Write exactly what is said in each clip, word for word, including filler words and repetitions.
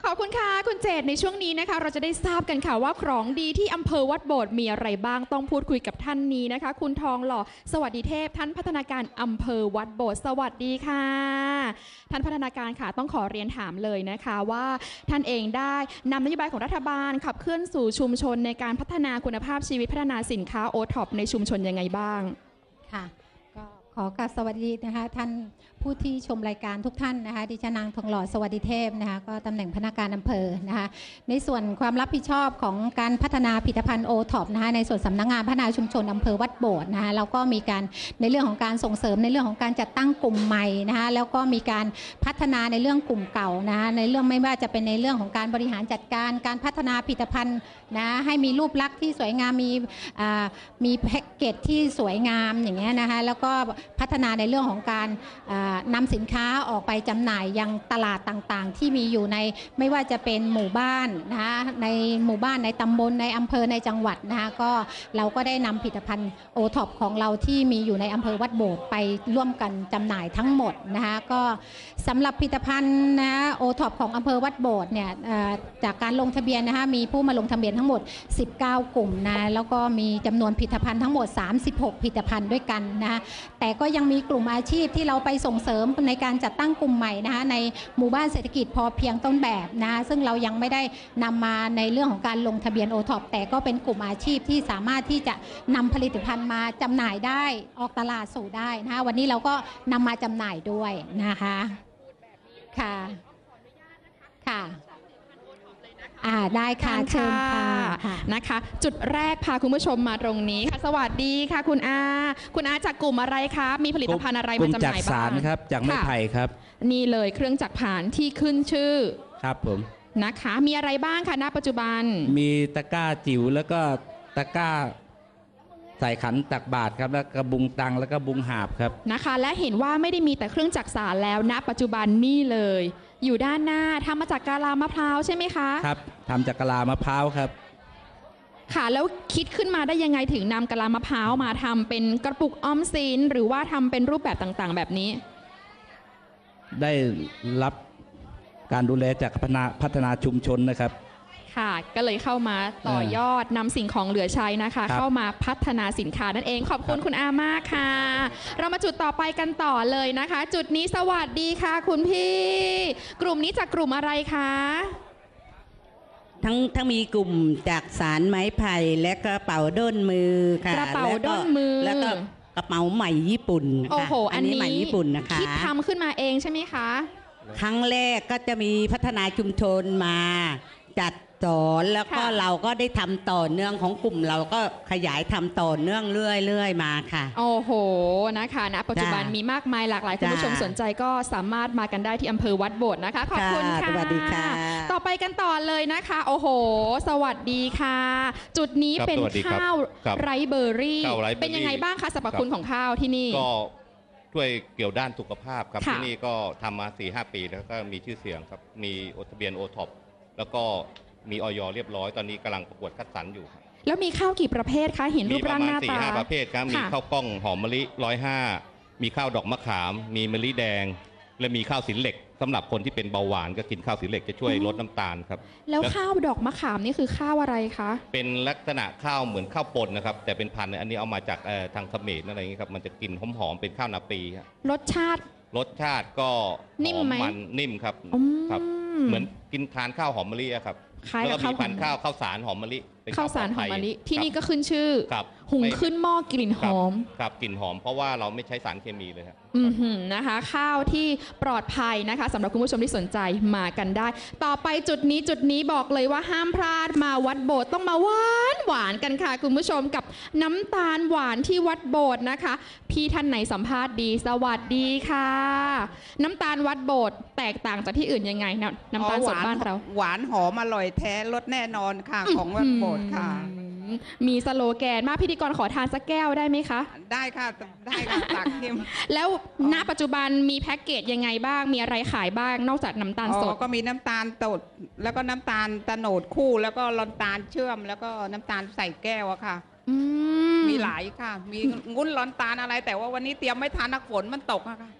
ขอบคุณค่ะคุณเจตในช่วงนี้นะคะเราจะได้ทราบกันค่ะว่าของดีที่อำเภอวัดโบสถ์มีอะไรบ้างต้องพูดคุยกับท่านนี้นะคะคุณทองหล่อสวัสดีเทพท่านพัฒนาการอำเภอวัดโบสถ์สวัสดีค่ะท่านพัฒนาการค่ะต้องขอเรียนถามเลยนะคะว่าท่านเองได้นำนโยบายของรัฐบาลขับเคลื่อนสู่ชุมชนในการพัฒนาคุณภาพชีวิตพัฒนาสินค้าโอท็อปในชุมชนยังไงบ้างค่ะก็ขอกราบสวัสดีนะคะท่านผู้ที่ชมรายการทุกท่านนะคะดิฉันนางทองหล่อสวัสดีเทพนะคะก็ตำแหน่งพนักงานอำเภอนะคะในส่วนความรับผิดชอบของการพัฒนาผลิตภัณฑ์โอท็อปนะคะในส่วนสำนักงานพัฒนาชุมชนอำเภอวัดโบสถ์นะคะเราก็มีการในเรื่องของการส่งเสริมในเรื่องของการจัดตั้งกลุ่มใหม่นะคะแล้วก็มีการพัฒนาในเรื่องกลุ่มเก่านะคะในเรื่องไม่ว่าจะเป็นในเรื่องของการบริหารจัดการการพัฒนาผลิตภัณฑ์นะให้มีรูปลักษณ์ที่สวยงามมีมีแพ็กเกจที่สวยงามอย่างเงี้ยนะคะแล้วก็พัฒนาในเรื่องของการนำสินค้าออกไปจำหน่ายยังตลาดต่างๆที่มีอยู่ในไม่ว่าจะเป็นหมู่บ้านนะคะในหมู่บ้านในตำบลในอำเภอในจังหวัดนะคะก็เราก็ได้นำผลิตภัณฑ์โอท็อปของเราที่มีอยู่ในอำเภอวัดโบสถ์ไปร่วมกันจำหน่ายทั้งหมดนะคะก็สำหรับผลิตภัณฑ์นะโอท็อปของอำเภอวัดโบสถ์เนี่ยจากการลงทะเบียนนะคะมีผู้มาลงทะเบียนทั้งหมดสิบเก้ากลุ่มนะแล้วก็มีจำนวนผลิตภัณฑ์ทั้งหมดสามสิบหกผลิตภัณฑ์ด้วยกันนะแต่ก็ยังมีกลุ่มอาชีพที่เราไปส่งเสริมในการจัดตั้งกลุ่มใหม่นะคะในหมู่บ้านเศรษฐกิจพอเพียงต้นแบบนะซึ่งเรายังไม่ได้นำมาในเรื่องของการลงทะเบียนโอท็อปแต่ก็เป็นกลุ่มอาชีพที่สามารถที่จะนำผลิตภัณฑ์มาจำหน่ายได้ออกตลาดสู่ได้นะคะวันนี้เราก็นำมาจำหน่ายด้วยนะคะค่ะค่ะอ่าได้ค่ะเชิญค่ะนะคะจุดแรกพาคุณผู้ชมมาตรงนี้ค่ะสวัสดีค่ะคุณอาคุณอาจากกลุ่มอะไรคะมีผลิตภัณฑ์อะไรมาจำหน่ายบ้างจากสารครับจากไม้ไผ่ครับนี่เลยเครื่องจักรผ่านที่ขึ้นชื่อครับผมนะคะมีอะไรบ้างคะณปัจจุบันมีตะกร้าจิ๋วแล้วก็ตะกร้าใส่ขันตักบาตรครับแล้วก็บุงตังแล้วก็บุงหาบครับนะคะและเห็นว่าไม่ได้มีแต่เครื่องจักรสานแล้วณปัจจุบันนี่เลยอยู่ด้านหน้าทำมาจากกะลามะพร้าวใช่ไหมคะครับทำจากกะลามะพร้าวครับค่ะแล้วคิดขึ้นมาได้ยังไงถึงนำกะลามะพร้าวมาทำเป็นกระปุกออมสินหรือว่าทำเป็นรูปแบบต่างๆแบบนี้ได้รับการดูแลจากพัฒนาพัฒนาชุมชนนะครับค่ะก็เลยเข้ามาต่อยอดนำสิ่งของเหลือใช้นะคะเข้ามาพัฒนาสินค้านั่นเองขอบคุณคุณอามากค่ะเรามาจุดต่อไปกันต่อเลยนะคะจุดนี้สวัสดีค่ะคุณพี่กลุ่มนี้จากกลุ่มอะไรคะทั้งทั้งมีกลุ่มจากสารไม้ไผ่และกระเป๋าด้นมือค่ะกระเป๋าด้นมือแล้วก็กระเป๋าใหม่ญี่ปุ่นโอ้โหอันนี้ใหม่ญี่ปุ่นนะคะคิดทำขึ้นมาเองใช่ไหมคะครั้งแรกก็จะมีพัฒนาชุมชนมาจัดสอนแล้วก็เราก็ได้ทำต่อเนื่องของกลุ่มเราก็ขยายทำต่อเนื่องเรื่อยๆมาค่ะโอ้โหนะคะณปัจจุบันมีมากมายหลากหลายคุณผู้ชมสนใจก็สามารถมากันได้ที่อำเภอวัดโบสถ์นะคะขอบคุณค่ะสวัสดีค่ะต่อไปกันต่อเลยนะคะโอ้โหสวัสดีค่ะจุดนี้เป็นข้าวไรเบอร์รี่เป็นยังไงบ้างคะสรรพคุณของข้าวที่นี่ก็ช่วยเกี่ยวด้านสุขภาพครับที่นี่ก็ทำมา สี่ห้า ปีแล้วก็มีชื่อเสียงครับมีทะเบียนโอท็อปแล้วก็มีออยเรียบร้อยตอนนี้กำลังประกวดคัดสรรอยู่แล้วมีข้าวกี่ประเภทคะเห็นรูปร่างหน้าตามีประมาณ สี่ห้า ประเภทครับมีข้าวกล้องหอมมะลิร้อยห้ามีข้าวดอกมะขามมีมะลิแดงและมีข้าวสินเหล็กสำหรับคนที่เป็นเบาหวานก็กินข้าวสินเหล็กจะช่วยลดน้ำตาลครับแล้วข้าวดอกมะขามนี่คือข้าวอะไรคะเป็นลักษณะข้าวเหมือนข้าวปนนะครับแต่เป็นพันธุ์อันนี้เอามาจากทางเขมรอะไรอย่างนี้ครับมันจะกลิ่นหอมๆเป็นข้าวนาปีรสชาติรสชาติก็นิ่มไหมมันนิ่มครับครับเหมือนกินทานข้าวหอมมะลิครับแล้วก็มีพันธุ์ข้าวข้าวสารหอมมะลิข้าวสารหอมมะลิที่นี่ก็ขึ้นชื่อหุงขึ้นหม้อกลิ่นหอมครับกลิ่นหอมเพราะว่าเราไม่ใช้สารเคมีเลยครับอือหือนะคะข้าวที่ปลอดภัยนะคะสำหรับคุณผู้ชมที่สนใจมากันได้ต่อไปจุดนี้จุดนี้บอกเลยว่าห้ามพลาดมาวัดโบสถ์ต้องมาหวานหวานกันค่ะคุณผู้ชมกับน้ำตาลหวานที่วัดโบสถ์นะคะพี่ท่านไหนสัมภาษณ์ดีสวัสดีค่ะน้ำตาลวัดโบสถ์แตกต่างจากที่อื่นยังไงน้ำตาลสดบ้านเราหวานหอมอร่อยแท้รสแน่นอนค่ะของวัดโบสถ์ค่ะมีสโลแกนมาพิธีกรขอทานสักแก้วได้ไหมคะได้ค่ะได้ค่ะตักทิมแล้วณปัจจุบันมีแพ็กเกจยังไงบ้างมีอะไรขายบ้างนอกจากน้ำตาลสดก็มีน้ำตาลสดแล้วก็น้ำตาลตะโนดคู่แล้วก็น้ำตาลเชื่อมแล้วก็น้ำตาลใส่แก้วอะค่ะมีหลายค่ะมีงุ้นร้อนตาลอะไรแต่ว่าวันนี้เตรียมไม่ทันนักฝนมันตกอะค่ะ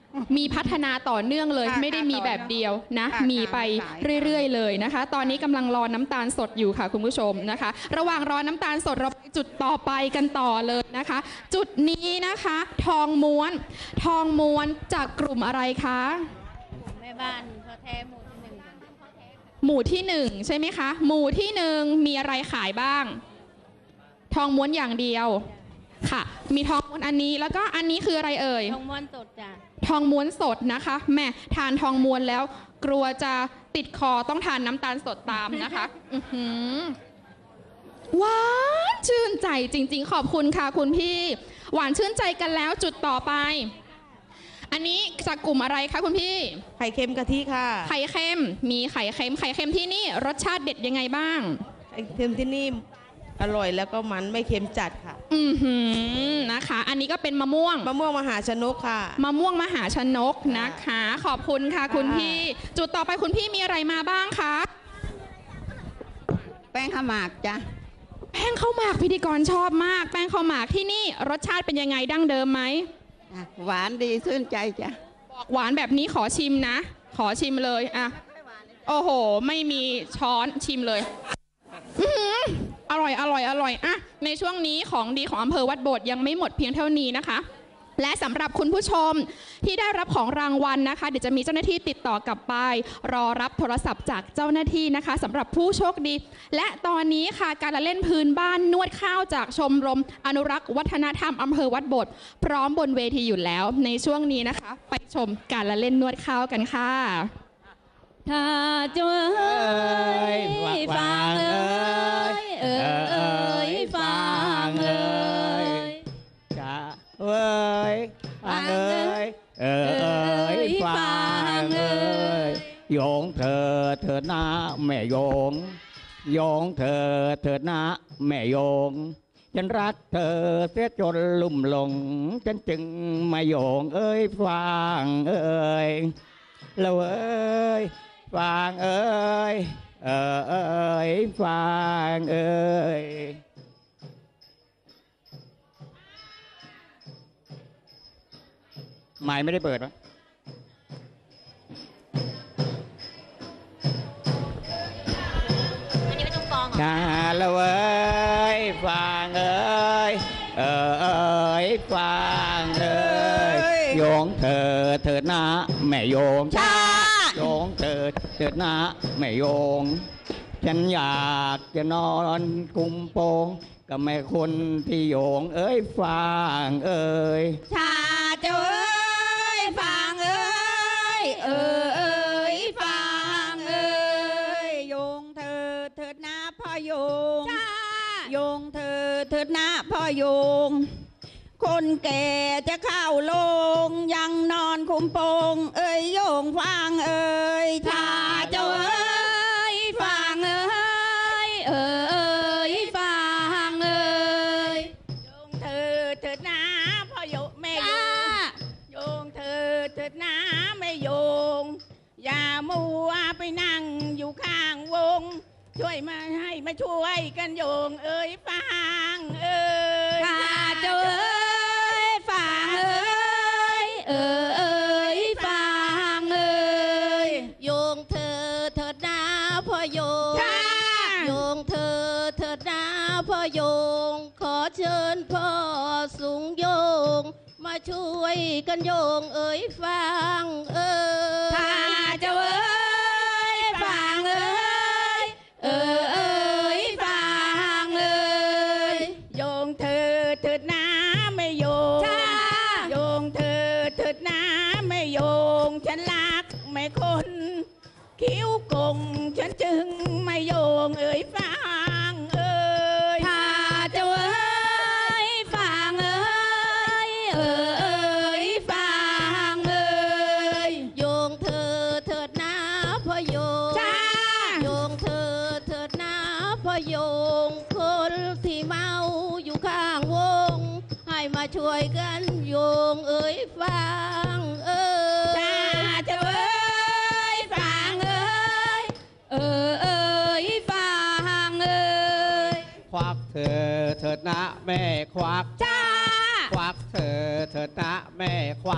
มีพัฒนาต่อเนื่องเลยค่ะไม่ได้มีแบบเดียวนะค่ะมีไปค่ะเรื่อยๆเลยนะคะ ตอนนี้กำลังรอน้ำตาลสดอยู่ค่ะคุณผู้ชมนะคะ ระหว่างรอน้ำตาลสดเราไปจุดต่อไปกันต่อเลยนะคะ จุดนี้นะคะ ทองม้วน ทองม้วนจากกลุ่มอะไรคะแม่บ้านพ่อแท้หมู่ที่หนึ่งค่ะหมู่ที่หนึ่งใช่ไหมคะ หมู่ที่หนึ่งมีอะไรขายบ้าง ทองม้วนอย่างเดียวค่ะ มีทองม้วนอันนี้แล้วก็อันนี้คืออะไรเอ่ยทองม้วนสดจ้ะทองม้วนสดนะคะแม่ทานทองม้วนแล้ว กลัวจะติดคอต้องทานน้ำตาลสดตามนะคะ อื้อหือหวานชื่นใจจริงๆ ขอบคุณค่ะคุณพี่ หวานชื่นใจกันแล้วจุดต่อไป อันนี้จากกลุ่มอะไรคะคุณพี่ไข่เค็มกะทิค่ะไข่เค็มมีไข่เค็มไข่เค็มที่นี่รสชาติเด็ดยังไงบ้างไข่เค็มที่นี่อร่อยแล้วก็มันไม่เค็มจัดค่ะอือหือนะคะ อันนี้ก็เป็นมะม่วงมะม่วงมหาชนกค่ะมะม่วงมหาชนกนะคะ ขอบคุณค่ะคุณพี่ จุดต่อไปคุณพี่มีอะไรมาบ้างคะแป้งข้าวหมากจ้ะแป้งข้าวหมากพิธีกรชอบมาก แป้งข้าวหมากที่นี่รสชาติเป็นยังไงดั้งเดิมไหมหวานดีชื่นใจจ้ะบอกหวานแบบนี้ขอชิมนะ ขอชิมเลยอ่ะโอ้โห ไม่มีช้อนชิมเลยอื้อหืออร่อยอร่อยอร่อยอ่ะในช่วงนี้ของดีของอำเภอวัดโบสถ์ยังไม่หมดเพียงเท่านี้นะคะ และสำหรับคุณผู้ชมที่ได้รับของรางวัลนะคะ เดี๋ยวจะมีเจ้าหน้าที่ติดต่อกลับไป รอรับโทรศัพท์จากเจ้าหน้าที่นะคะสำหรับผู้โชคดี และตอนนี้ค่ะการละเล่นพื้นบ้านนวดข้าวจากชมรมอนุรักษ์วัฒนธรรมอำเภอวัดโบสถ์พร้อมบนเวทีอยู่แล้ว ในช่วงนี้นะคะ ไปชมการละเล่นนวดข้าวกันค่ะถ้าเจ้ยฟังเอ้ยเอ้ยฟังเอ้ยจะเอ้ยฟังเอ้ยเอ้ยฟังเอ้ยโยงเธอเถิดนะแม่โยงโยงเธอเถิดนะแม่โยงฉันรักเธอเสียจนลุ่มหลงฉันจึงมาโยงเอ้ยฟังเอ้ยแล้วเอ้ยฟังเอ้ยเอ้ยฟังเอ้ยไม้ไม่ได้เปิดวะชาละเว้ยฟังเอ้ยเอ้ยฟังเอ้ยโยงเธอเถิดนะแม่โยงชาโยงเธอเถิดนะแม่โยงฉันอยากจะนอนคุมโปงกับแม่คนที่โยงเอ้ยฟังเอ้ยชาเจ้ยฟังเอ้ยเอ้ยฟังเอ้ยโยงเธอเถิดนะพ่อโยงโยงเธอเถิดนะพ่อโยงคนแก่จะเข้าโลงยังนอนคุมโปงเอ้ยโยงฟังเอ้ยชาเจ้าเอ้ยฟังเอ้ยเอ้ยฟังเอ้ยโยงเธอเถิดนะพ่อโยงแม่โยงโยงเธอเถิดนะแม่โยงอย่ามัวไปนั่งอยู่ข้างวงช่วยมาให้มาช่วยกันโยงเอ้ยฟังเอ้ยชาเจ้าเอ้ยฟังเอ้ยเอ้ยฟังเอ้ยโยงเธอเถิดนะพ่อโยงโยงเธอเถิดนะพ่อโยงขอเชิญพ่อสูงโยงมาช่วยกันโยงเอ้ยฟังเอ้ยถ้าเจ้าเอ้ยฟังเอ้ยเอ้ยฟังเอ้ยโยงเธอเถิดนะไม่โยงโยงเธอเถิดนะไม่โยงฉันรักไม่คนคิ้วกงฉันจึงไม่โยงเอ้ยฟังเอ้ยถ้าเจ้าเอ้ยฟังเอ้ยเอ้ยฟังเอ้ยโยงเธอเถิดนะพ่อโยงโยงเธอเถิดนะพ่อโยงคนที่เมาอยู่ข้างวงให้มาช่วยกันโยงเอ้ยฟังเอ้ยเจ้าเอ้ยฟังเอ้ยเอ้ยฟังเอ้ยควักเธอเถิดนะแม่ควักจ้าควักเธอเถิดนะแม่ควัก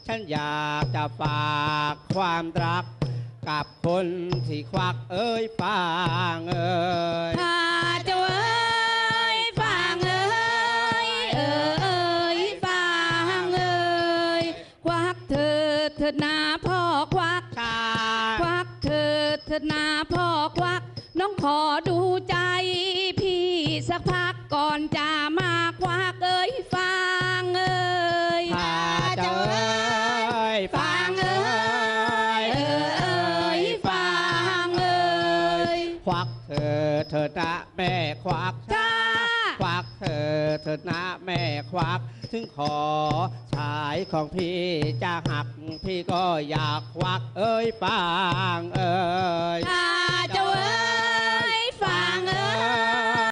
ฉันอยากจะฝากความรักกับคนที่ควักเอ้ยฟางเอ้ยถ้าเจ้าเอ้ยฟางเอ้ยเอ้ยฟางเอ้ยควักเถิดเถิดนาพ่อควักควักเถิดเถิดนาพ่อควักน้องขอดูใจพี่สักพักก่อนจะมาควักเอ้ยฟางเอ้ยถ้าเจ้าเอ้ยฟางเอ้ยเอ้ยฟางเอ้ยควักเธอเถิดนะแม่ควักจ้าควักเธอเถิดนะแม่ควักถึงขอชายของพี่จะหักพี่ก็อยากควักเอ้ยฟางเอ้ยถ้า